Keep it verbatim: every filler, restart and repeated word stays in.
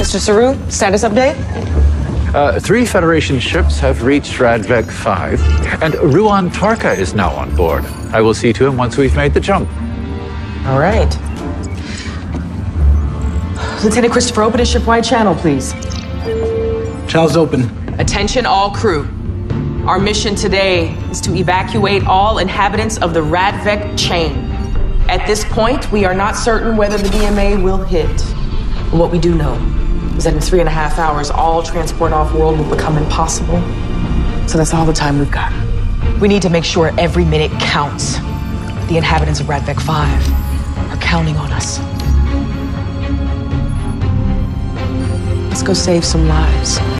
Mister Saru, status update? Uh, three Federation ships have reached Radvek five, and Ruan Tarka is now on board. I will see to him once we've made the jump. All right. Lieutenant Christopher, open a ship-wide channel, please. Channel's open. Attention all crew. Our mission today is to evacuate all inhabitants of the Radvek chain. At this point, we are not certain whether the D M A will hit. But what we do know is that in three and a half hours, all transport off-world will become impossible. So that's all the time we've got. We need to make sure every minute counts. The inhabitants of Radvek five are counting on us. Let's go save some lives.